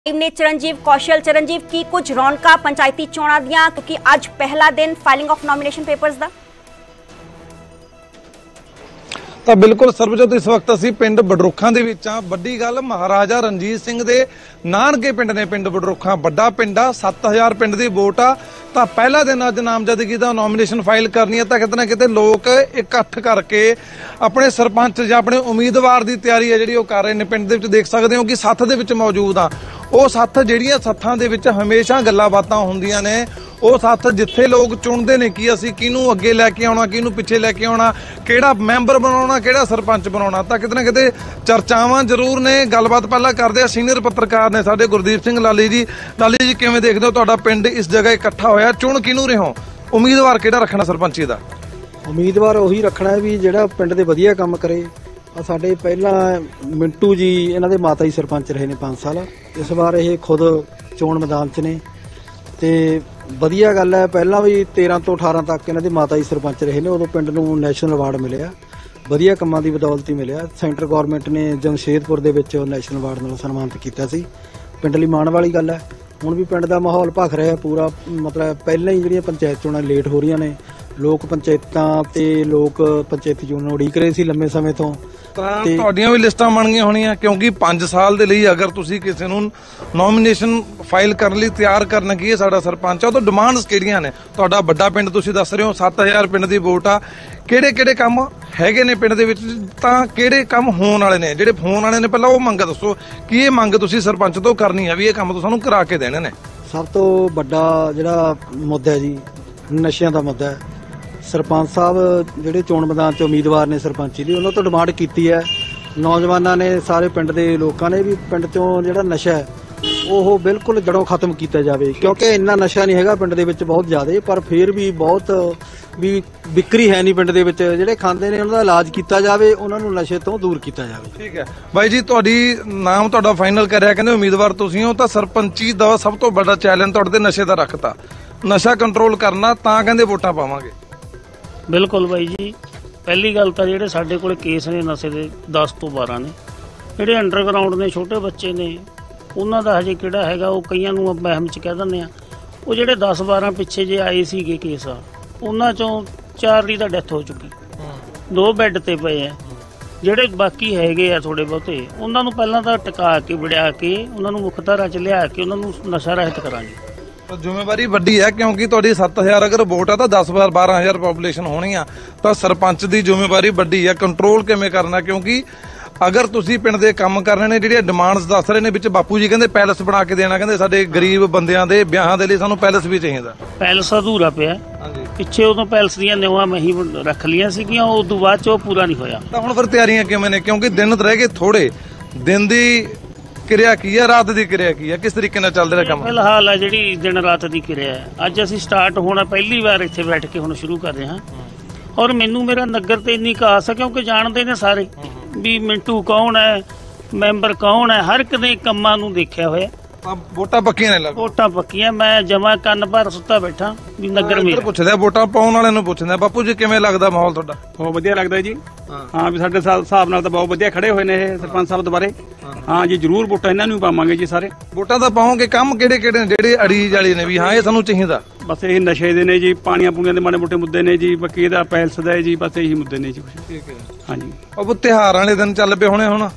ने चरणजीव कौशल चरणजीव की कुछ रौनका पंचायती चोणां दियां क्योंकि अज पहला दिन फाइलिंग ऑफ नॉमिनेशन पेपर्स दा। ਤਾਂ ਬਿਲਕੁਲ ਸਰਬਜੋਤ ਇਸ ਵਕਤ ਅਸੀਂ ਪਿੰਡ ਬਡਰੁੱਖਾਂ ਦੇ ਵਿੱਚ ਆ। ਵੱਡੀ ਗੱਲ ਮਹਾਰਾਜਾ ਰਣਜੀਤ ਸਿੰਘ ਦੇ ਨਾਨਕੇ ਪਿੰਡ ਨੇ ਪਿੰਡ ਬਡਰੁੱਖਾਂ, ਵੱਡਾ ਪਿੰਡ ਆ, 7000 ਪਿੰਡ ਦੀ ਵੋਟ ਆ। ਤਾਂ ਪਹਿਲਾ ਦਿਨ ਅੱਜ ਨਾਮਜ਼ਦਗੀ ਦਾ ਨੋਮੀਨੇਸ਼ਨ ਫਾਈਲ ਕਰਨੀ ਹੈ ਤਾਂ ਕਿਤੇ ਨਾ ਕਿਤੇ ਲੋਕ ਇਕੱਠ ਕਰਕੇ ਆਪਣੇ ਸਰਪੰਚ ਜਾਂ ਆਪਣੇ ਉਮੀਦਵਾਰ ਦੀ ਤਿਆਰੀ ਹੈ ਜਿਹੜੀ ਉਹ ਕਰ ਰਹੇ ਨੇ। ਪਿੰਡ ਦੇ ਵਿੱਚ ਦੇਖ ਸਕਦੇ ਹੋ ਕਿ ਸੱਥ ਦੇ ਵਿੱਚ ਮੌਜੂਦ ਆ। ਉਹ ਸੱਥ ਜਿਹੜੀਆਂ ਸੱਥਾਂ ਦੇ ਵਿੱਚ ਹਮੇਸ਼ਾ ਗੱਲਾਂ ਬਾਤਾਂ ਹੁੰਦੀਆਂ ਨੇ, ਉਹ ਸੱਥ ਜਿੱਥੇ ਲੋਕ ਚੁਣਦੇ ਨੇ ਕਿ ਅਸੀਂ ਕਿਹਨੂੰ ਅੱਗੇ ਲੈ ਕੇ ਆਉਣਾ, ਕਿਹਨੂੰ ਪਿੱਛੇ ਲੈ ਕੇ ਆਉਣਾ, ਕਿਹੜਾ ਮੈਂਬਰ ਬਣਾਉਣਾ, ਕਿਹੜਾ ਸਰਪੰਚ ਬਣਾਉਣਾ। ਤਾਂ ਕਿਤੇ ਨਾ ਕਿਤੇ ਚਰਚਾਵਾਂ ਜ਼ਰੂਰ ਨੇ। ਗੱਲਬਾਤ ਪਹਿਲਾਂ ਕਰਦੇ ਆ ਸੀਨੀਅਰ ਪੱਤਰਕਾਰ ਨੇ ਸਾਡੇ ਗੁਰਦੀਪ ਸਿੰਘ ਲਾਲੀ ਜੀ। ਲਾਲੀ ਜੀ, ਕਿਵੇਂ ਦੇਖਦੇ ਹੋ ਤੁਹਾਡਾ ਪਿੰਡ ਇਸ ਜਗ੍ਹਾ ਇਕੱਠਾ ਹੋਇਆ, ਚੁਣ ਕਿਹਨੂੰ ਰਹੇ ਹੋ, ਉਮੀਦਵਾਰ ਕਿਹੜਾ ਰੱਖਣਾ ਸਰਪੰਚੀ ਦਾ? ਉਮੀਦਵਾਰ ਉਹੀ ਰੱਖਣਾ ਵੀ ਜਿਹੜਾ ਪਿੰਡ ਦੇ ਵਧੀਆ ਕੰਮ ਕਰੇ। ਸਾਡੇ ਪਹਿਲਾਂ ਮਿੰਟੂ ਜੀ ਇਹਨਾਂ ਦੇ ਮਾਤਾ ਜੀ ਸਰਪੰਚ ਰਹੇ ਨੇ 5 ਸਾਲ। ਇਸ ਵਾਰ ਇਹ ਖੁਦ ਚੋਣ ਮੈਦਾਨ 'ਚ ਨੇ ਤੇ ਵਧੀਆ ਗੱਲ ਹੈ। ਪਹਿਲਾਂ ਵੀ 13 ਤੋਂ 18 ਤੱਕ ਇਹਨਾਂ ਦੇ ਮਾਤਾ ਜੀ ਸਰਪੰਚ ਰਹੇ ਨੇ। ਉਦੋਂ ਪਿੰਡ ਨੂੰ ਨੈਸ਼ਨਲ ਅਵਾਰਡ ਮਿਲਿਆ, ਵਧੀਆ ਕੰਮਾਂ ਦੀ ਬਦੌਲਤ ਹੀ ਮਿਲਿਆ। ਸੈਂਟਰ ਗੌਰਮੈਂਟ ਨੇ ਜਮਸ਼ੇਦਪੁਰ ਦੇ ਵਿੱਚ ਨੈਸ਼ਨਲ ਅਵਾਰਡ ਨਾਲ ਸਨਮਾਨਿਤ ਕੀਤਾ ਸੀ। ਪਿੰਡ ਲਈ ਮਾਣ ਵਾਲੀ ਗੱਲ ਹੈ। ਹੁਣ ਵੀ ਪਿੰਡ ਦਾ ਮਾਹੌਲ ਭਖ ਰਿਹਾ ਪੂਰਾ। ਮਤਲਬ ਪਹਿਲਾਂ ਹੀ ਜਿਹੜੀਆਂ ਪੰਚਾਇਤ ਚੋਣਾਂ ਲੇਟ ਹੋ ਰਹੀਆਂ ਨੇ, ਲੋਕ ਪੰਚਾਇਤਾਂ ਤੇ ਲੋਕ ਪੰਚਾਇਤੀ ਚੋਣਾਂ ਉਡੀਕ ਰਹੇ ਸੀ ਲੰਮੇ ਸਮੇਂ ਤੋਂ। ਤਾਂ ਤੁਹਾਡੀਆਂ ਵੀ ਲਿਸਟਾਂ ਬਣ ਗਈਆਂ ਹੋਣੀਆਂ ਕਿਉਂਕਿ 5 ਸਾਲ ਦੇ ਲਈ ਅਗਰ ਤੁਸੀਂ ਕਿਸੇ ਨੂੰ ਨੋਮੀਨੇਸ਼ਨ ਫਾਈਲ ਕਰਨ ਲਈ ਤਿਆਰ ਕਰਨ ਕੀ ਹੈ ਸਾਡਾ ਸਰਪੰਚ ਆ, ਉਹ ਤਾਂ ਡਿਮਾਂਡਸ ਕਿਹੜੀਆਂ ਨੇ? ਤੁਹਾਡਾ ਵੱਡਾ ਪਿੰਡ ਤੁਸੀਂ ਦੱਸ ਰਹੇ ਹੋ, 7000 ਪਿੰਡ ਦੀ ਵੋਟ ਆ। ਕਿਹੜੇ ਕਿਹੜੇ ਕੰਮ ਹੈਗੇ ਨੇ ਪਿੰਡ ਦੇ ਵਿੱਚ, ਤਾਂ ਕਿਹੜੇ ਕੰਮ ਹੋਣ ਵਾਲੇ ਨੇ? ਜਿਹੜੇ ਹੋਣ ਵਾਲੇ ਨੇ ਪਹਿਲਾਂ ਉਹ ਮੰਗ ਦੱਸੋ ਕਿ ਇਹ ਮੰਗ ਤੁਸੀਂ ਸਰਪੰਚ ਤੋਂ ਕਰਨੀ ਹੈ ਵੀ ਇਹ ਕੰਮ ਤੋਂ ਸਾਨੂੰ ਕਰਾ ਕੇ ਦੇਣੇ ਨੇ। ਸਭ ਤੋਂ ਵੱਡਾ ਜਿਹੜਾ ਮੁੱਦਾ ਹੈ ਜੀ, ਨਸ਼ਿਆਂ ਦਾ ਮੁੱਦਾ ਹੈ। ਸਰਪੰਚ ਸਾਹਿਬ ਜਿਹੜੇ ਚੋਣ ਮੈਦਾਨ 'ਚ ਉਮੀਦਵਾਰ ਨੇ ਸਰਪੰਚੀ ਦੀ, ਉਹਨਾਂ ਤੋਂ ਡਿਮਾਂਡ ਕੀਤੀ ਹੈ ਨੌਜਵਾਨਾਂ ਨੇ, ਸਾਰੇ ਪਿੰਡ ਦੇ ਲੋਕਾਂ ਨੇ ਵੀ ਪਿੰਡ 'ਚੋਂ ਜਿਹੜਾ ਨਸ਼ਾ ਹੈ ਉਹ ਬਿਲਕੁਲ ਜੜੋਂ ਖਤਮ ਕੀਤਾ ਜਾਵੇ। ਕਿਉਂਕਿ ਇੰਨਾ ਨਸ਼ਾ ਨਹੀਂ ਹੈਗਾ ਪਿੰਡ ਦੇ ਵਿੱਚ ਬਹੁਤ ਜ਼ਿਆਦਾ, ਪਰ ਫਿਰ ਵੀ ਬਹੁਤ ਵੀ ਵਿਕਰੀ ਹੈ ਨਹੀਂ ਪਿੰਡ ਦੇ ਵਿੱਚ। ਜਿਹੜੇ ਖਾਂਦੇ ਨੇ ਉਹਨਾਂ ਦਾ ਇਲਾਜ ਕੀਤਾ ਜਾਵੇ, ਉਹਨਾਂ ਨੂੰ ਨਸ਼ੇ ਤੋਂ ਦੂਰ ਕੀਤਾ ਜਾਵੇ। ਠੀਕ ਹੈ ਬਾਈ ਜੀ, ਤੁਹਾਡੀ ਨਾਮ ਤੁਹਾਡਾ ਫਾਈਨਲ ਕਰਿਆ, ਕਹਿੰਦੇ ਉਮੀਦਵਾਰ ਤੁਸੀਂ ਹੋ। ਤਾਂ ਸਰਪੰਚੀ ਦਾ ਸਭ ਤੋਂ ਵੱਡਾ ਚੈਲੰਜ ਤੁਹਾਡੇ ਤੇ ਨਸ਼ੇ ਦਾ ਰੱਖਤਾ, ਨਸ਼ਾ ਕੰਟਰੋਲ ਕਰਨਾ, ਤਾਂ ਕਹਿੰਦੇ ਵੋਟਾਂ ਪਾਵਾਂਗੇ। ਬਿਲਕੁਲ ਬਾਈ ਜੀ, ਪਹਿਲੀ ਗੱਲ ਤਾਂ ਜਿਹੜੇ ਸਾਡੇ ਕੋਲ ਕੇਸ ਨੇ ਨਸ਼ੇ ਦੇ 10 ਤੋਂ 12 ਨੇ। ਜਿਹੜੇ ਅੰਡਰਗਰਾਊਂਡ ਨੇ, ਛੋਟੇ ਬੱਚੇ ਨੇ, ਉਹਨਾਂ ਦਾ ਹਜੇ ਕਿਹੜਾ ਹੈਗਾ, ਉਹ ਕਈਆਂ ਨੂੰ ਵਹਿਮ 'ਚ ਕਹਿ ਦਿੰਦੇ ਆ। ਉਹ ਜਿਹੜੇ 10-12 ਪਿੱਛੇ ਜੇ ਆਏ ਸੀਗੇ ਕੇਸ ਆ, ਉਹਨਾਂ 'ਚੋਂ 4 ਦੀ ਤਾਂ ਡੈਥ ਹੋ ਚੁੱਕੀ, 2 ਬੈੱਡ ਤੇ ਪਏ ਆ। ਜਿਹੜੇ ਬਾਕੀ ਹੈਗੇ ਆ ਥੋੜੇ ਬਹੁਤੇ, ਉਹਨਾਂ ਨੂੰ ਪਹਿਲਾਂ ਤਾਂ ਟਿਕਾ ਕੇ ਵੜਿਆ ਕੇ ਉਹਨਾਂ ਨੂੰ ਮੁੱਖ ਧਾਰਾ 'ਚ ਲਿਆ ਕੇ ਉਹਨਾਂ ਨੂੰ ਨਸ਼ਾ ਰਹਿਤ ਕਰਾਂਗੇ। ਜ਼ਿੰਮੇਵਾਰੀ ਵੱਡੀ ਹੈ ਕਿਉਂਕਿ ਤੁਹਾਡੀ 7000 ਅਗਰ ਵੋਟ ਆ ਤਾਂ 10-12,000 ਪੋਪੂਲੇਸ਼ਨ ਹੋਣੀ ਆ। ਤਾਂ ਸਰਪੰਚ ਦੀ ਜ਼ਿੰਮੇਵਾਰੀ ਵੱਡੀ ਹੈ, ਕੰਟਰੋਲ ਕਿਵੇਂ ਕਰਨਾ? ਕਿਉਂਕਿ ਅਗਰ ਤੁਸੀਂ ਪਿੰਡ ਦੇ ਕੰਮ ਕਰਨੇ ਨੇ, ਜਿਹੜੀਆਂ ਡਿਮਾਂਡਸ ਦੱਸ ਰਹੇ ਨੇ, ਵਿੱਚ ਬਾਪੂ ਜੀ ਕਹਿੰਦੇ ਪੈਲਸ ਬਣਾ ਕੇ ਦੇਣਾ, ਕਹਿੰਦੇ ਸਾਡੇ ਗਰੀਬ ਬੰਦਿਆਂ ਦੇ ਵਿਆਹਾਂ ਦੇ ਲਈ ਸਾਨੂੰ ਪੈਲਸ ਵੀ ਚਾਹੀਦਾ। ਪੈਲਸ ਅਧੂਰਾ ਪਿਆ ਪਿੱਛੇ, ਉਦੋਂ ਪੈਲਸ ਦੀਆਂ ਨਿਊਆਂ ਮੈਂ ਹੀ ਰੱਖ ਲਈਆਂ ਸੀਗੀਆਂ, ਉਸ ਤੋਂ ਬਾਅਦ 'ਚ ਉਹ ਪੂਰਾ ਨਹੀਂ ਹੋਇਆ। ਤਾਂ ਹੁਣ ਫਿਰ ਤਿਆਰੀਆਂ ਕਿਵੇਂ ਨੇ? ਕਿਉਂਕਿ ਦਿਨ ਰਹਿ ਗਏ ਥੋੜੇ। ਦਿਨ ਦੀ ਕਿਰਿਆ ਕੀ ਹੈ, ਰਾਤ ਦੀ ਕਿਰਿਆ ਕੀ ਹੈ, ਕਿਸ ਤਰੀਕੇ ਨਾਲ ਚੱਲ ਰਿਹਾ ਕੰਮ? ਫਿਲਹਾਲ ਆ ਜਿਹੜੀ ਦਿਨ ਰਾਤ ਦੀ ਕਿਰਿਆ ਹੈ, ਅੱਜ ਅਸੀਂ ਸਟਾਰਟ ਹੋਣਾ ਪਹਿਲੀ ਵਾਰ ਇੱਥੇ ਬੈਠ ਕੇ ਹੁਣ ਸ਼ੁਰੂ ਕਰ ਰਹੇ ਹਾਂ। ਔਰ ਮੈਨੂੰ ਮੇਰਾ ਨਗਰ ਤੇ ਇੰਨੀ ਕਾਸ ਹੈ ਕਿਉਂਕਿ ਜਾਣਦੇ ਨੇ ਸਾਰੇ ਵੀ ਮਿੰਟੂ ਕੌਣ ਹੈ, ਮੈਂਬਰ ਕੌਣ ਹੈ, ਹਰ ਇੱਕ ਦੇ ਕੰਮਾਂ ਨੂੰ ਦੇਖਿਆ ਹੋਇਆ। ਵੋਟਾਂ ਪੱਕੀਆਂ ਨੇ? ਵੋਟਾਂ ਪੱਕੀਆਂ, ਮੈਂ ਜਮਾ ਕੰਨ ਭਰ ਸੁੱਤਾ ਬੈਠਾ ਵੀ ਨਗਰ ਮੇਰਾ। ਪੁੱਛਦਾ ਵੋਟਾਂ ਪਾਉਣ ਵਾਲਿਆਂ ਨੂੰ ਪੁੱਛਦਾ, ਬਾਪੂ ਜੀ ਕਿਵੇਂ ਲੱਗਦਾ ਮਾਹੌਲ ਤੁਹਾਡਾ? ਬਹੁਤ ਵਧੀਆ ਲੱਗਦਾ ਜੀ। ਹਾਂ ਵੀ ਸਾਡੇ ਹਿਸਾਬ ਨਾਲ ਤਾਂ ਬਹੁਤ ਵਧੀਆ ਖੜੇ ਹੋਏ ਨੇ ਇਹ ਸਰਪੰਚ ਸਾਹਿਬ ਦੁਬਾਰੇ। ਹਾਂ ਜੀ, ਜ਼ਰੂਰ ਵੋਟਾਂ ਇਹਨਾਂ ਨੂੰ ਪਾਵਾਂਗੇ ਜੀ ਸਾਰੇ। ਵੋਟਾਂ ਤਾਂ ਪਾਓਗੇ। ਕੰਮ ਕਿਹੜੇ ਕਿਹੜੇ ਨੇ ਜਿਹੜੇ ਅੜੀਜ ਵਾਲੇ ਨੇ ਵੀ ਹਾਂ ਇਹ ਸਾਨੂੰ ਚਾਹੀਦਾ? ਬਸ ਇਹ ਨਸ਼ੇ ਦੇ ਨੇ ਜੀ, ਪਾਣੀਆਂ ਪੂਣੀਆਂ ਦੇ ਮਾੜੇ ਮੋਟੇ ਮੁੱਦੇ ਨੇ ਜੀ, ਬਾਕੀ ਇਹਦਾ ਪੈਲਸ ਦਾ ਹੈ ਜੀ, ਬਸ ਇਹੀ ਮੁੱਦੇ ਨੇ ਜੀ। ਠੀਕ ਹੈ। ਹਾਂਜੀ, ਉਹ ਤਿਉਹਾਰਾਂ ਵਾਲੇ ਦਿਨ ਚੱਲ ਪਏ ਹੋਣੇ ਹੁਣ।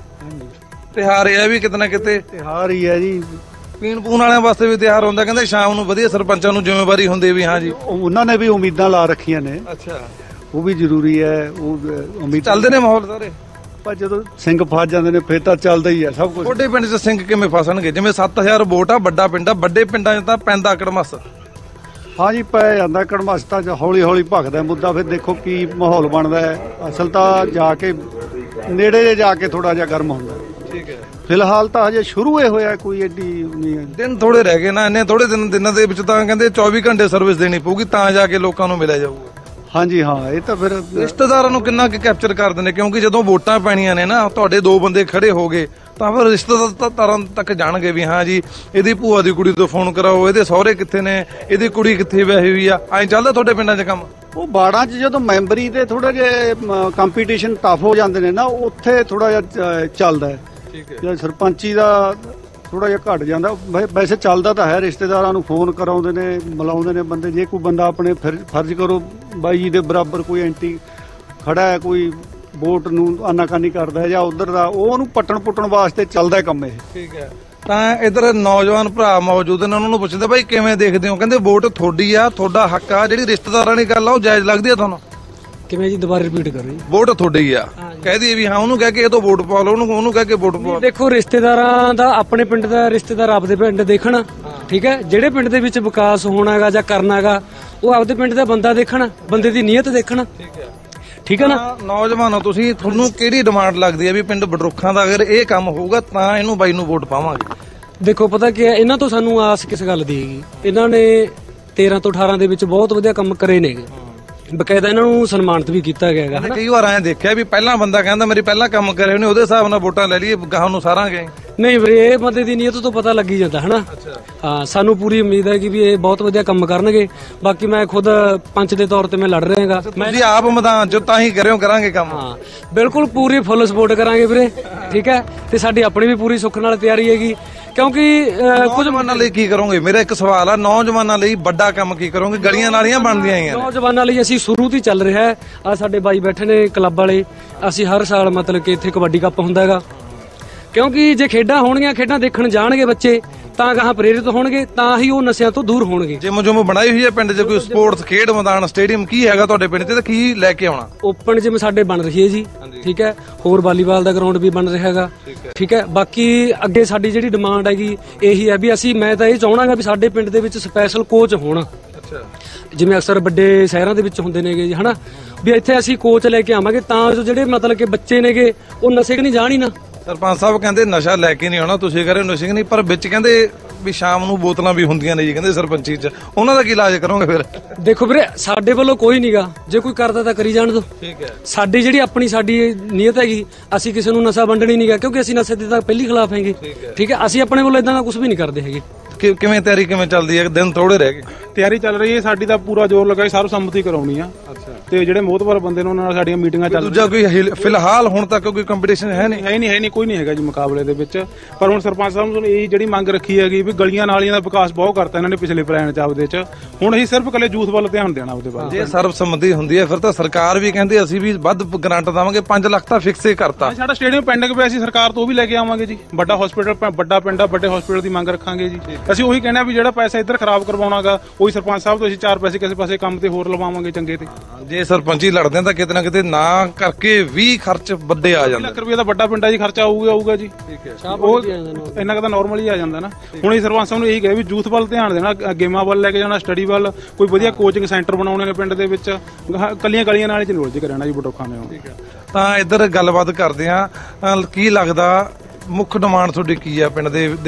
ਤਿਉਹਾਰ ਇਹ ਵੀ ਕਿਤੇ ਨਾ ਕਿਤੇ ਤਿਉਹਾਰ ਹੀ ਹੈ ਜੀ। ਪੀਣ ਪੂਣ ਵਾਲਿਆਂ ਵਾਸਤੇ ਵੀ ਤਿਉਹਾਰ ਹੁੰਦਾ, ਕਹਿੰਦੇ ਸ਼ਾਮ ਨੂੰ ਵਧੀਆ ਸਰਪੰਚਾਂ ਨੂੰ ਜ਼ਿੰਮੇਵਾਰੀ ਹੁੰਦੀ ਵੀ ਹਾਂ ਜੀ ਉਹਨਾਂ ਨੇ ਵੀ ਉਮੀਦਾਂ ਲਾ ਰੱਖੀਆਂ ਨੇ। ਅੱਛਾ, ਉਹ ਵੀ ਜ਼ਰੂਰੀ ਹੈ। ਉਹ ਉਮੀਦ ਚੱਲਦੇ ਨੇ ਮਾਹੌਲ ਸਾਰੇ। ਪਰ ਜਦੋਂ ਸਿੰਘ ਫਸ ਜਾਂਦੇ ਨੇ ਫਿਰ ਤਾਂ ਚੱਲਦਾ ਹੀ ਹੈ ਸਭ ਕੁਝ। ਛੋਟੇ ਪਿੰਡ 'ਚ ਸਿੰਘ ਕਿਵੇਂ ਫਸਣਗੇ? ਜਿਵੇਂ 7000 ਵੋਟ ਆ, ਵੱਡਾ ਪਿੰਡ ਆ, ਵੱਡੇ ਪਿੰਡਾਂ 'ਚ ਤਾਂ ਪੈਂਦਾ ਕੜਮਸ। ਹਾਂ ਜੀ, ਪੈ ਜਾਂਦਾ ਕੜਮਸਤਾ 'ਚ ਹੌਲੀ ਹੌਲੀ ਭਖਦਾ ਮੁੱਦਾ। ਫਿਰ ਦੇਖੋ ਕੀ ਮਾਹੌਲ ਬਣਦਾ ਹੈ। ਅਸਲ ਤਾਂ ਜਾ ਕੇ ਨੇੜੇ ਜੇ ਜਾ ਕੇ ਥੋੜਾ ਜਿਹਾ ਗਰਮ ਹੁੰਦਾ। ਠੀਕ ਹੈ। ਫਿਲਹਾਲ ਤਾਂ ਹਜੇ ਸ਼ੁਰੂ ਹੀ ਹੋਇਆ, ਕੋਈ ਏਡੀ ਨਹੀਂ। ਦਿਨ ਥੋੜੇ ਰਹਿ ਗਏ ਨਾ, ਇੰਨੇ ਥੋੜੇ ਦਿਨਾਂ ਦੇ ਵਿੱਚ ਤਾਂ ਕਹਿੰਦੇ 24 ਘੰਟੇ ਸਰਵਿਸ ਦੇਣੀ ਪਊਗੀ ਤਾਂ ਜਾ ਕੇ ਲੋਕਾਂ ਨੂੰ ਮਿਲਿਆ ਜਾਊਗਾ। ਹਾਂਜੀ ਹਾਂ, ਇਹ ਤਾਂ ਫਿਰ ਰਿਸ਼ਤੇਦਾਰਾਂ ਨੂੰ ਕਿੰਨਾ ਕੁ ਕੈਪਚਰ ਕਰ ਦਿੰਦੇ? ਕਿਉਂਕਿ ਜਦੋਂ ਵੋਟਾਂ ਪੈਣੀਆਂ ਨੇ ਨਾ, ਤੁਹਾਡੇ 2 ਬੰਦੇ ਖੜੇ ਹੋ ਗਏ ਤਾਂ ਫਿਰ ਰਿਸ਼ਤੇਦਾਰਾਂ ਤੱਕ ਜਾਣਗੇ ਵੀ ਹਾਂ ਜੀ ਇਹਦੀ ਭੂਆ ਦੀ ਕੁੜੀ ਤੋਂ ਫੋਨ ਕਰਾਓ, ਇਹਦੇ ਸਹੁਰੇ ਕਿੱਥੇ ਨੇ, ਇਹਦੀ ਕੁੜੀ ਕਿੱਥੇ ਵਿਆਹੀ ਹੋਈ ਆ। ਐਂ ਚੱਲਦਾ ਤੁਹਾਡੇ ਪਿੰਡਾਂ 'ਚ ਕੰਮ? ਉਹ ਬਾੜਾਂ 'ਚ ਜਦੋਂ ਮੈਂਬਰੀ ਦੇ ਥੋੜਾ ਜਿਹਾ ਕੰਪੀਟੀਸ਼ਨ ਟਫ ਹੋ ਜਾਂਦੇ ਨੇ ਨਾ, ਉੱਥੇ ਥੋੜਾ ਜਿਹਾ ਚੱਲਦਾ ਹੈ। ਠੀਕ ਹੈ। ਜੇ ਸਰਪੰਚੀ ਦਾ ਥੋੜਾ ਜਿਹਾ ਘਟ ਜਾਂਦਾ। ਵੈਸੇ ਚੱਲਦਾ ਤਾਂ ਹੈ, ਰਿਸ਼ਤੇਦਾਰਾਂ ਨੂੰ ਫੋਨ ਕਰਾਉਂਦੇ ਨੇ, ਮਿਲਾਉਂਦੇ ਨੇ ਬੰਦੇ। ਜੇ ਕੋਈ ਬੰਦਾ ਆਪਣੇ ਫਰਜ਼ ਕਰੋ ਬਾਈ ਜੀ ਦੇ ਬਰਾਬਰ ਕੋਈ ਐਂਟੀ ਖੜਾ ਹੈ, ਕੋਈ ਵੋਟ ਨੂੰ ਆਨਾਕਾਨੀ ਕਰਦਾ ਹੈ ਜਾਂ ਉਧਰ ਦਾ, ਉਹ ਉਹਨੂੰ ਪੁੱਟਣ ਵਾਸਤੇ ਚੱਲਦਾ ਕੰਮ ਇਹ। ਠੀਕ ਹੈ। ਤਾਂ ਇਧਰ ਨੌਜਵਾਨ ਭਰਾ ਮੌਜੂਦ ਨੇ, ਉਹਨਾਂ ਨੂੰ ਪੁੱਛਦੇ ਬਾਈ ਕਿਵੇਂ ਦੇਖਦੇ ਹੋ? ਕਹਿੰਦੇ ਵੋਟ ਤੁਹਾਡੀ ਆ, ਤੁਹਾਡਾ ਹੱਕ ਆ, ਜਿਹੜੀ ਰਿਸ਼ਤੇਦਾਰਾਂ ਦੀ ਗੱਲ ਆ ਉਹ ਜਾਇਜ਼ ਲੱਗਦੀ ਆ ਤੁਹਾਨੂੰ? ਕਿਵੇਂ ਜੀ, ਦੁਬਾਰਾ ਰਿਪੀਟ ਕਰੋ ਜੀ। ਵੋਟ ਤੁਹਾਡੀ ਆ, ਕਹਿ ਦਈਏ ਵੀ ਹਾਂ ਉਹਨੂੰ ਕਹਿ ਕੇ ਇਹ ਤੋਂ ਵੋਟ ਪਾ ਲਓ, ਉਹਨੂੰ ਕਹਿ ਕੇ ਵੋਟ ਪਾ ਲਓ। ਦੇਖੋ, ਰਿਸ਼ਤੇਦਾਰਾਂ ਦਾ ਆਪਣੇ ਪਿੰਡ ਦਾ ਰਿਸ਼ਤੇਦਾਰ ਆਪਦੇ ਪਿੰਡ ਦੇਖਣ, ਠੀਕ ਹੈ। ਜਿਹੜੇ ਪਿੰਡ ਦੇ ਵਿੱਚ ਵਿਕਾਸ ਹੋਣਾਗਾ ਜਾਂ ਕਰਨਾਗਾ, ਉਹ ਆਪਦੇ ਪਿੰਡ ਦਾ ਬੰਦਾ ਦੇਖਣ, ਬੰਦੇ ਦੀ ਨੀਅਤ ਦੇਖਣ। ਠੀਕ ਹੈ ਨਾ। ਨੌਜਵਾਨੋ ਤੁਸੀਂ, ਤੁਹਾਨੂੰ ਕਿਹੜੀ ਡਿਮਾਂਡ ਲੱਗਦੀ ਹੈ ਵੀ ਪਿੰਡ ਬਡਰੁੱਖਾਂ ਦਾ ਅਗਰ ਇਹ ਕੰਮ ਹੋਊਗਾ ਤਾਂ ਇਹਨੂੰ ਬਾਈ ਨੂੰ ਵੋਟ ਪਾਵਾਂਗੇ? ਦੇਖੋ, ਪਤਾ ਕੀ ਹੈ, ਇਹਨਾਂ ਤੋਂ ਸਾਨੂੰ ਆਸ ਕਿਸ ਗੱਲ ਦੀ ਹੈਗੀ। ਇਹਨਾਂ ਨੇ 13 ਤੋਂ 18 ਦੇ ਵਿੱਚ ਬਹੁਤ ਵਧੀਆ ਕੰਮ ਕਰੇ ਨੇਗੇ, ਬਕਾਇਦਾ ਇਹਨਾਂ ਨੂੰ ਸਨਮਾਨਿਤ ਵੀ ਕੀਤਾ ਗਿਆ ਹੈਗਾ। ਕਈ ਵਾਰ ਐਂ ਦੇਖਿਆ ਵੀ ਪਹਿਲਾਂ ਬੰਦਾ ਕਹਿੰਦਾ ਮੇਰੀ ਪਹਿਲਾਂ ਕੰਮ ਕਰੇ ਉਹਨੇ, ਉਹਦੇ ਹਿਸਾਬ ਨਾਲ ਵੋਟਾਂ ਲੈ ਲਈਏ, ਗਾਹਾਂ ਨੂੰ ਸਾਰਾਂਗੇ। ਨਹੀਂ ਵੀਰੇ, ਇਹ ਬੰਦੇ ਦੀ ਨੀਅਤ ਤੋਂ ਪਤਾ ਲੱਗੀ ਜਾਂਦਾ ਹਨਾ। ਹਾਂ, ਸਾਨੂੰ ਪੂਰੀ ਉਮੀਦ ਹੈ ਕਿ ਵੀ ਇਹ ਬਹੁਤ ਵਧੀਆ ਕੰਮ ਕਰਨਗੇ। ਬਾਕੀ ਮੈਂ ਖੁਦ ਪੰਚ ਦੇ ਤੌਰ ਤੇ ਮੈਂ ਲੜ ਰਿਹਾ ਹੈਗਾ। ਤੁਸੀਂ ਆਪ ਮੈਦਾਨ ਚ ਤਾਂ ਹੀ ਕਰਾਂਗੇ ਕੰਮ? ਹਾਂ, ਬਿਲਕੁਲ ਪੂਰੀ ਫੁੱਲ ਸਪੋਰਟ ਕਰਾਂਗੇ ਵੀਰੇ। ਠੀਕ ਹੈ, ਤੇ ਸਾਡੀ ਆਪਣੀ ਵੀ ਪੂਰੀ ਸੁੱਖ ਨਾਲ ਤਿਆਰੀ ਹੈਗੀ। ਕਿਉਂਕਿ ਕੁਝ ਨੌਜਵਾਨਾਂ ਲਈ ਕੀ ਕਰੋਗੇ? ਮੇਰਾ ਇੱਕ ਸਵਾਲ ਆ, ਨੌਜਵਾਨਾਂ ਲਈ ਵੱਡਾ ਕੰਮ ਕੀ ਕਰੋਗੇ? ਗਲੀਆਂ ਨਾਲੀਆਂ ਬਣਦੀਆਂ ਆਈਆਂ ਨੇ। ਨੌਜਵਾਨਾਂ ਲਈ ਅਸੀਂ ਸ਼ੁਰੂ ਤੋਂ ਹੀ ਚੱਲ ਰਿਹਾ ਹੈ। ਆ ਸਾਡੇ ਬਾਈ ਬੈਠੇ ਨੇ ਕਲੱਬ ਵਾਲੇ, ਅਸੀਂ ਹਰ ਸਾਲ ਮਤਲਬ ਕਿ ਇੱਥੇ ਕਬੱਡੀ ਕੱਪ ਹੁੰਦਾ ਹੈਗਾ। ਕਿਉਂਕਿ ਜੇ ਖੇਡਾਂ ਹੋਣਗੀਆਂ, ਖੇਡਾਂ ਦੇਖਣ ਜਾਣਗੇ ਬੱਚੇ, ਤਾਂ ਗਾਹਾਂ ਪ੍ਰੇਰਿਤ ਹੋਣਗੇ, ਤਾਂ ਹੀ ਉਹ ਨਸ਼ਿਆਂ ਤੋਂ ਦੂਰ ਹੋਣਗੇ। ਜਿਮ ਬਣਾਈ ਹੋਈ ਹੈ ਪਿੰਡ 'ਚ? ਕੋਈ ਸਪੋਰਟਸ ਖੇਡ ਮੈਦਾਨ, ਸਟੇਡੀਅਮ ਕੀ ਹੈਗਾ ਤੁਹਾਡੇ ਪਿੰਡ 'ਚ ਤੇ ਕੀ ਲੈ ਕੇ ਆਉਣਾ? ਓਪਨ ਜਿਮ ਸਾਡੇ ਬਣ ਰਹੀ ਹੈ ਜੀ। ਠੀਕ ਹੈ, ਹੋਰ ਵਾਲੀਬਾਲ ਦਾ ਗਰਾਊਂਡ ਵੀ ਬਣ ਰਿਹਾ ਹੈਗਾ। ਠੀਕ ਹੈ, ਬਾਕੀ ਅੱਗੇ ਸਾਡੀ ਜਿਹੜੀ ਡਿਮਾਂਡ ਹੈਗੀ ਇਹੀ ਹੈ ਵੀ ਮੈਂ ਤਾਂ ਇਹ ਚਾਹਣਾਗਾ ਵੀ ਸਾਡੇ ਪਿੰਡ ਦੇ ਵਿੱਚ ਸਪੈਸ਼ਲ ਕੋਚ ਹੋਣ। ਜਿਵੇਂ ਅਕਸਰ ਵੱਡੇ ਸ਼ਹਿਰਾਂ ਦੇ ਵਿੱਚ ਹੁੰਦੇ ਨੇਗੇ ਜੀ ਹਨਾ, ਵੀ ਇੱਥੇ ਅਸੀਂ ਕੋਚ ਲੈ ਕੇ ਆਵਾਂਗੇ ਤਾਂ ਜੋ ਜਿਹੜੇ ਮਤਲਬ ਕਿ ਬੱਚੇ ਨੇਗੇ ਉਹ ਨਸ਼ੇ ਕਿ ਨਹੀਂ ਜਾਣ ਹੀ ਨਾ। ਸਰਪੰਚ ਸਾਹਿਬ ਕਹਿੰਦੇ ਨਸ਼ਾ ਲੈ ਕੇ ਨਹੀਂ ਆਉਣਾ, ਤੁਸੀਂ ਕਹ ਰਹੇ ਹੋ ਨਸ਼ੇ ਨਹੀਂ, ਪਰ ਵਿੱਚ ਕਹਿੰਦੇ ਵੀ ਸ਼ਾਮ ਨੂੰ ਬੋਤਲਾਂ ਵੀ ਹੁੰਦੀਆਂ ਨੇ ਜੀ, ਕਹਿੰਦੇ ਸਰਪੰਚੀ 'ਚ, ਉਹਨਾਂ ਦਾ ਕੀ ਇਲਾਜ ਕਰੋਗੇ ਫਿਰ? ਦੇਖੋ ਵੀਰੇ, ਸਾਡੇ ਵੱਲੋਂ ਕੋਈ ਨਹੀਂਗਾ, ਜੇ ਕੋਈ ਕਰਦਾ ਤਾਂ ਕਰੀ ਜਾਣ ਦੋ। ਠੀਕ ਹੈ। ਸਾਡੀ ਜਿਹੜੀ ਸਾਡੀ ਨੀਅਤ ਹੈਗੀ, ਅਸੀਂ ਕਿਸੇ ਨੂੰ ਨਸ਼ਾ ਵੰਡਣੀ ਨਹੀਂਗਾ, ਕਿਉਂਕਿ ਅਸੀਂ ਨਸ਼ੇ ਦੇ ਤਾਂ ਪਹਿਲੀ ਖਿਲਾਫ ਹੈਗੇ। ਠੀਕ ਹੈ, ਅਸੀਂ ਆਪਣੇ ਵੱਲੋਂ ਇਦਾਂ ਦਾ ਕੁਝ ਵੀ ਨਹੀਂ ਕਰਦੇ ਹੈਗੇ। ਕਿਵੇਂ ਤਿਆਰੀ ਕਿਵੇਂ ਚੱਲਦੀ ਹੈ? ਦਿਨ ਥੋੜੇ ਰਹਿ ਗਏ। ਤਿਆਰੀ ਚੱਲ ਰਹੀ ਹੈ ਸਾਡੀ, ਤਾਂ ਪੂਰਾ ਜ਼ੋਰ ਲੱਗਾ ਸਰਬਸੰਮਤੀ ਕਰਾਉਣੀ ਆ। ਤੇ ਜਿਹੜੇ ਮੋਹਤਬਰ ਬੰਦੇ ਨੇ ਉਹਨਾਂ ਨਾਲ ਸਾਡੀਆਂ ਮੀਟਿੰਗਾਂ ਚੱਲ ਦੂਜਾ ਕੋਈ ਫਿਲਹਾਲ ਹੁਣ ਤੱਕ ਕੋਈ ਕੰਪੀਟੀਸ਼ਨ ਹੈ ਨਹੀਂ? ਹੈ ਨਹੀਂ, ਕੋਈ ਨਹੀਂ ਹੈਗਾ ਜੀ ਮੁਕਾਬਲੇ ਦੇ ਵਿੱਚ। ਪਰ ਹੁਣ ਸਰਪੰਚ ਸਾਹਿਬ ਨੂੰ ਇਹ ਜਿਹੜੀ ਮੰਗ ਰੱਖੀ ਹੈਗੀ ਵੀ ਗਲੀਆਂ ਨਾਲੀਆਂ ਦਾ ਵਿਕਾਸ ਬਹੁਤ ਕਰਤਾ ਇਹਨਾਂ ਨੇ ਪਿਛਲੇ ਪਲਾਨ ਚ ਆਪਦੇ ਚ, ਹੁਣ ਅਸੀਂ ਸਿਰਫ ਇਕੱਲੇ ਯੂਥ ਵੱਲ ਧਿਆਨ ਦੇਣਾ ਉਹਦੇ ਬਾਅਦ। ਜੇ ਸਰਬਸੰਮਤੀ ਹੁੰਦੀ ਹੈ ਫਿਰ ਤਾਂ ਸਰਕਾਰ ਵੀ ਕਹਿੰਦੀ ਅਸੀਂ ਵੀ ਵੱਧ ਗ੍ਰਾਂਟ ਦੇਵਾਂਗੇ, 5 ਲੱਖ ਤਾਂ ਫਿਕਸ ਹੀ ਕਰਤਾ। ਸਾਡਾ ਸਟੇਡੀਅਮ ਪੈਂਡਿੰਗ ਪਿਆ, ਅਸੀਂ ਸਰਕਾਰ ਤੋਂ ਉਹ ਵੀ ਲੈ ਕੇ ਆਵਾਂਗੇ ਜੀ। ਵੱਡਾ ਹਸਪੀਟਲ, ਵੱਡਾ ਪਿੰਡ ਆ, ਵੱਡੇ ਹਸਪੀਟਲ ਦੀ ਮੰਗ ਰੱਖਾਂਗੇ ਜੀ। ਅਸੀਂ ਉਹੀ ਕਹਿੰਦੇ ਵੀ ਜਿਹੜਾ ਪੈਸਾ ਇੱਧਰ ਖਰਾਬ ਕਰਵਾਉਣਾਗਾ, ਉਹੀ ਸਰਪੰਚ ਸਾਹਿਬ ਤੋਂ ਅਸੀਂ 4 ਪੈਸੇ ਕਿਸੇ ਪਾਸੇ ਕੰਮ ਤੇ ਹੋਰ ਲਵਾਵਾਂਗੇ ਚੰਗੇ ਤੇ। ਜੇ ਸਰਪੰਚੀ ਲੜਦੇ ਤਾਂ ਕਿਤੇ ਨਾ ਕਿਤੇ ਨਾ ਕਰਕੇ ਵੀ ਖਰਚ ਵੱਡੇ ਆ ਜਾਂਦੇ। ਲੱਖ ਰੁਪਏ ਦਾ ਵੱਡਾ ਪਿੰਡਾ ਜੀ ਖਰਚਾ ਆਊਗਾ ਜੀ। ਠੀਕ ਹੈ, ਉਹ ਇੰਨਾ ਕੁ ਤਾਂ ਨਾਰਮਲ ਹੀ ਆ ਜਾਂਦਾ ਨਾ। ਹੁਣ ਇਹ ਸਰਪੰਚ ਸਾਹਿਬ ਨੂੰ ਇਹੀ ਕਹੇ ਵੀ ਯੂਥ ਵੱਲ ਧਿਆਨ ਦੇਣਾ, ਗੇਮਾਂ ਵੱਲ ਲੈ ਕੇ ਜਾਣਾ, ਸਟੱਡੀ ਵੱਲ, ਕੋਈ ਵਧੀਆ ਕੋਚਿੰਗ ਸੈਂਟਰ ਬਣਾਉਣੇ ਨੇ ਪਿੰਡ ਦੇ ਵਿੱਚ, ਕੱਲੀਆਂ ਗਲੀਆਂ ਨਾਲ ਚ ਨਿਵਲ ਕਰਨਾ ਜੀ ਬਡਰੁੱਖਾਂ ਨੇ। ਤਾਂ ਇੱਧਰ ਗੱਲਬਾਤ ਕਰਦੇ ਆ, ਕੀ ਲੱਗਦਾ ਮੁੱਖ ਡਿਮਾਂਡ ਤੁਹਾਡੀ ਕੀ ਆ ਪਿੰਡ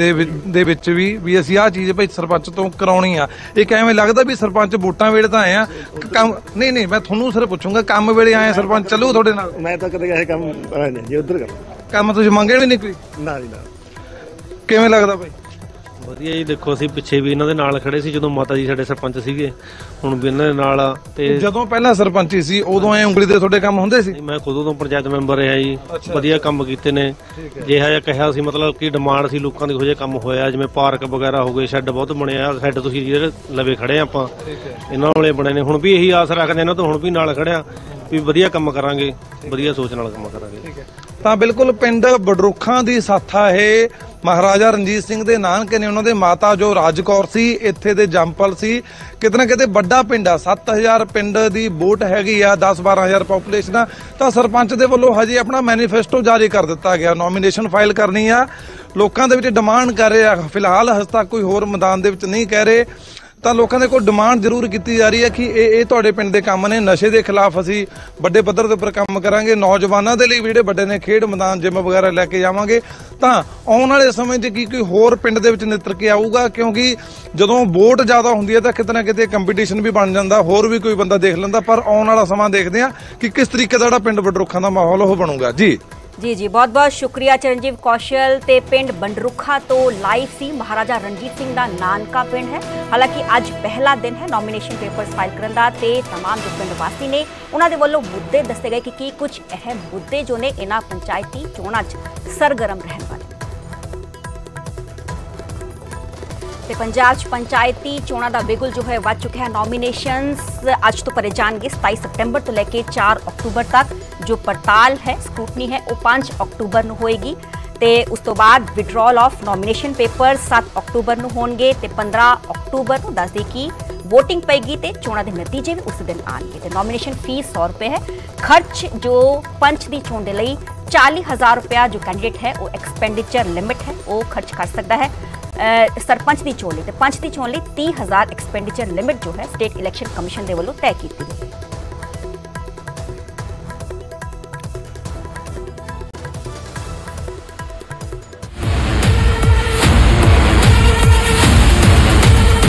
ਦੇ ਵਿੱਚ ਵੀ ਅਸੀਂ ਆਹ ਚੀਜ਼ ਭਾਈ ਸਰਪੰਚ ਤੋਂ ਕਰਾਉਣੀ ਆ? ਇਹ ਕਿਵੇਂ ਲੱਗਦਾ ਵੀ ਸਰਪੰਚ ਵੋਟਾਂ ਵੇਲੇ ਤਾਂ ਆਏ ਆ ਕੰਮ? ਨਹੀਂ, ਮੈਂ ਤੁਹਾਨੂੰ ਸਿਰ ਪੁੱਛੂੰਗਾ, ਕੰਮ ਵੇਲੇ ਆਏ ਸਰਪੰਚ ਚੱਲੂ ਤੁਹਾਡੇ ਨਾਲ? ਮੈਂ ਤਾਂ ਕਦੇ ਇਹ ਕੰਮ ਨਹੀਂ ਜੀ, ਉਧਰ ਕਰ ਕੰਮ ਤੁਸੀਂ ਮੰਗੇ ਵੀ ਨਹੀਂ ਕੋਈ? ਨਾ ਜੀ ਨਾ। ਕਿਵੇਂ ਲੱਗਦਾ ਭਾਈ? ਵਧੀਆ ਜੀ। ਦੇਖੋ, ਅਸੀਂ ਪਿੱਛੇ ਵੀ ਇਹਨਾਂ ਦੇ ਨਾਲ ਖੜੇ ਸੀ ਜਦੋਂ ਮਾਤਾ ਜੀ ਸਾਡੇ ਸਰਪੰਚ ਸੀਗੇ, ਹੁਣ ਵੀ ਇਹਨਾਂ ਦੇ ਨਾਲ ਆ। ਤੇ ਜਦੋਂ ਪਹਿਲਾਂ ਸਰਪੰਚੀ ਸੀ ਉਦੋਂ ਐ ਉਂਗਲੀ ਦੇ ਤੁਹਾਡੇ ਕੰਮ ਹੁੰਦੇ ਸੀ? ਮੈਂ ਖੁਦ ਉਦੋਂ ਪੰਚਾਇਤ ਮੈਂਬਰ ਰਿਹਾ ਜੀ, ਵਧੀਆ ਕੰਮ ਕੀਤੇ ਨੇ। ਜਿਹਾ ਜਿਹਾ ਕਿਹਾ ਸੀ, ਮਤਲਬ ਕਿ ਡਿਮਾਂਡ ਸੀ ਲੋਕਾਂ ਦੀ, ਇਹੋ ਜਿਹਾ ਕੰਮ ਹੋਇਆ। ਜਿਵੇਂ ਪਾਰਕ ਵਗੈਰਾ ਹੋ ਗਏ, ਸ਼ੈੱਡ ਬਹੁਤ ਬਣਿਆ। ਸ਼ੈੱਡ ਤੁਸੀਂ ਜਿਹੜੇ ਲਵੇ ਖੜੇ ਆਪਾਂ, ਇਹਨਾਂ ਵਾਲੇ ਬਣੇ ਨੇ। ਹੁਣ ਵੀ ਇਹੀ ਆਸ ਰੱਖਦੇ ਇਹਨਾਂ ਤੋਂ, ਹੁਣ ਵੀ ਨਾਲ ਖੜਿਆ ਵੀ ਵਧੀਆ ਕੰਮ ਕਰਾਂਗੇ, ਵਧੀਆ ਸੋਚ ਨਾਲ ਕੰਮ ਕਰਾਂਗੇ। ਤਾਂ ਬਿਲਕੁਲ ਪਿੰਡ ਬਡਰੁੱਖਾਂ ਦੀ ਸਾਥਾ ਇਹ ਮਹਾਰਾਜਾ ਰਣਜੀਤ ਸਿੰਘ ਦੇ ਨਾਨਕੇ ਨੇ, ਉਹਨਾਂ ਦੇ ਮਾਤਾ ਜੋ ਰਾਜਕੌਰ ਸੀ, ਇੱਥੇ ਦੇ ਜੰਮਪਲ ਸੀ। ਕਿਤੇ ਨਾ ਕਿਤੇ ਵੱਡਾ ਪਿੰਡ ਆ, 7000 ਪਿੰਡ ਦੀ ਵੋਟ ਹੈਗੀ ਆ, 10-12 ਪਾਪੂਲੇਸ਼ਨ ਆ। ਤਾਂ ਸਰਪੰਚ ਦੇ ਵੱਲੋਂ ਹਜੇ ਆਪਣਾ ਮੈਨੀਫੈਸਟੋ ਜਾਰੀ ਕਰ ਦਿੱਤਾ ਗਿਆ, ਨੋਮੀਨੇਸ਼ਨ ਫਾਈਲ ਕਰਨੀ ਆ, ਲੋਕਾਂ ਦੇ ਵਿੱਚ ਡਿਮਾਂਡ ਕਰ ਰਹੇ ਆ। ਫਿਲਹਾਲ ਹਜੇ ਤੱਕ ਕੋਈ ਹੋਰ ਮੈਦਾਨ ਦੇ ਵਿੱਚ ਨਹੀਂ ਕਹਿ ਰਹੇ। ਤਾਂ ਲੋਕਾਂ ਦੇ ਕੋਲ ਡਿਮਾਂਡ ਜ਼ਰੂਰ ਕੀਤੀ ਜਾ ਰਹੀ ਹੈ ਕਿ ਇਹ ਤੁਹਾਡੇ ਪਿੰਡ ਦੇ ਕੰਮ ਨੇ, ਨਸ਼ੇ ਦੇ ਖਿਲਾਫ ਅਸੀਂ ਵੱਡੇ ਪੱਧਰ ਦੇ ਉੱਪਰ ਕੰਮ ਕਰਾਂਗੇ, ਨੌਜਵਾਨਾਂ ਦੇ ਲਈ ਵੀ ਜਿਹੜੇ ਵੱਡੇ ਨੇ ਖੇਡ ਮੈਦਾਨ, ਜਿਮ ਵਗੈਰਾ ਲੈ ਕੇ ਜਾਵਾਂਗੇ। ਤਾਂ ਆਉਣ ਵਾਲੇ ਸਮੇਂ 'ਚ ਕੀ ਕੋਈ ਹੋਰ ਪਿੰਡ ਦੇ ਵਿੱਚ ਨਿੱਤਰ ਕੇ ਆਊਗਾ? ਕਿਉਂਕਿ ਜਦੋਂ ਵੋਟ ਜ਼ਿਆਦਾ ਹੁੰਦੀ ਹੈ ਤਾਂ ਕਿਤੇ ਨਾ ਕਿਤੇ ਕੰਪੀਟੀਸ਼ਨ ਵੀ ਬਣ ਜਾਂਦਾ, ਹੋਰ ਵੀ ਕੋਈ ਬੰਦਾ ਦੇਖ ਲੈਂਦਾ। ਪਰ ਆਉਣ ਵਾਲਾ ਸਮਾਂ ਦੇਖਦੇ ਆ ਕਿ ਕਿਸ ਤਰੀਕੇ ਦਾ ਜਿਹੜਾ ਪਿੰਡ ਬਡਰੁੱਖਾਂ ਦਾ ਮਾਹੌਲ ਉਹ ਬਣੂਗਾ। ਜੀ ਬਹੁਤ-ਬਹੁਤ ਸ਼ੁਕਰੀਆ ਚਰਨਜੀਤ ਕੌਸ਼ਲ। ਤੇ ਪਿੰਡ ਬਡਰੁੱਖਾਂ ਤੋਂ ਲਾਈਵ ਸੀ। ਮਹਾਰਾਜਾ ਰਣਜੀਤ ਸਿੰਘ ਦਾ ਨਾਨਕਾ ਪਿੰਡ ਹੈ। ਹਾਲਾਂਕਿ ਅੱਜ ਪਹਿਲਾ ਦਿਨ ਹੈ ਨੋਮੀਨੇਸ਼ਨ ਪੇਪਰਸ ਫਾਈਲ ਕਰਨ ਦਾ, ਤੇ तमाम ਜੋ ਪਿੰਡ ਵਾਸੀ ਨੇ ਉਹਨਾਂ ਦੇ ਵੱਲੋਂ ਮੁੱਦੇ ਦੱਸੇ ਗਏ ਕਿ ਕੀ ਕੁਝ ਅਹਿਮ ਮੁੱਦੇ ਜੋ ਨੇ ਇਹਨਾਂ ਪੰਚਾਇਤੀ ਚੋਣਾਂ 'ਚ ਸਰਗਰਮ ਰਹਿਣ ਵਾਲੇ। ਤੇ ਪੰਜਾਬ 'ਚ ਪੰਚਾਇਤੀ ਚੋਣਾਂ ਦਾ ਬਿਗੁਲ ਜੋ ਹੈ ਵੱਜ ਚੁੱਕਿਆ ਹੈ। ਨੋਮੀਨੇਸ਼ਨਸ ਅੱਜ ਤੋਂ ਭਰੇ ਜਾਣਗੇ 27 ਸਤੰਬਰ ਤੋਂ ਲੈ ਕੇ 4 ਅਕਤੂਬਰ ਤੱਕ। ਜੋ ਪੜਤਾਲ ਹੈ, ਸਕਰੂਟਨੀ ਹੈ, ਉਹ 5 ਅਕਤੂਬਰ ਨੂੰ ਹੋਏਗੀ ਤੇ ਉਸ ਤੋਂ ਬਾਅਦ ਵਿਡਰੋਲ ਆਫ ਨੋਮੀਨੇਸ਼ਨ ਪੇਪਰ 7 ਅਕਤੂਬਰ ਨੂੰ ਹੋਣਗੇ ਤੇ 15 ਅਕਤੂਬਰ ਨੂੰ ਦੱਸਦੇ ਕਿ ਵੋਟਿੰਗ ਪਏਗੀ ਤੇ ਚੋਣਾਂ ਦੇ ਨਤੀਜੇ ਵੀ ਉਸ ਦਿਨ ਆਣਗੇ। ਤੇ ਨੋਮੀਨੇਸ਼ਨ ਫੀਸ 100 ਰੁਪਏ ਹੈ। ਖਰਚ ਜੋ ਪੰਚ ਦੀ ਚੋਣ ਦੇ ਲਈ 40,000 ਰੁਪਇਆ ਜੋ ਕੈਂਡੀਡੇਟ ਹੈ ਉਹ ਐਕਸਪੈਂਡੀਚਰ ਲਿਮਿਟ ਹੈ ਉਹ ਖਰਚ ਕਰ ਸਕਦਾ ਹੈ। ਸਰਪੰਚ ਦੀ ਚੋਣ ਲਈ ਤੇ ਪੰਚ ਦੀ ਚੋਣ ਲਈ 30,000 ਐਕਸਪੈਂਡੀਚਰ ਲਿਮਿਟ ਜੋ ਹੈ ਸਟੇਟ ਇਲੈਕਸ਼ਨ ਕਮਿਸ਼ਨ ਦੇ ਵੱਲੋਂ ਤੈਅ ਕੀਤੀ ਗਈ ਹੈ।